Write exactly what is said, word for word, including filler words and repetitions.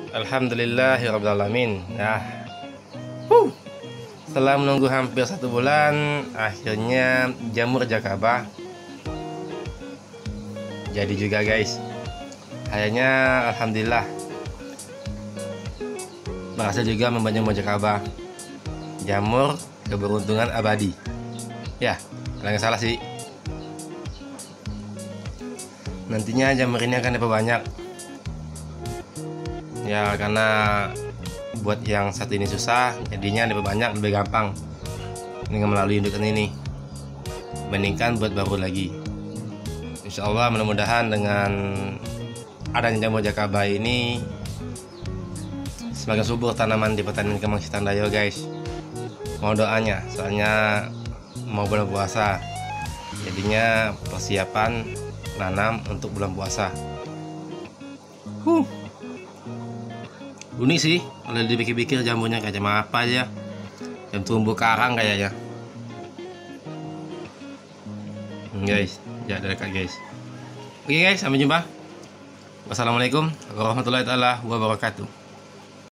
Alhamdulillahirabbil alamin. Nah, huh. Setelah menunggu hampir satu bulan, akhirnya jamur jakaba jadi juga, guys. Kayaknya alhamdulillah berhasil juga membuat jamur jakaba, jamur keberuntungan abadi. Ya, kalau nggak salah sih. Nantinya jamur ini akan diperbanyak. Ya, karena buat yang satu ini susah, jadinya diperbanyak lebih gampang dengan melalui indukan ini, bandingkan buat baru lagi. Insya Allah mudah-mudahan dengan adanya jamur jakaba ini semakin subur tanaman di pertanian Kemang Citandayo, guys. Mau doanya, soalnya mau bulan puasa, jadinya persiapan nanam untuk bulan puasa. Huh. Unik sih kalau dipikir-pikir, jamurnya kayak macam apa aja, yang tumbuh karang kayaknya. Guys, ya dekat guys. Oke guys, sampai jumpa. Wassalamualaikum warahmatullahi wabarakatuh.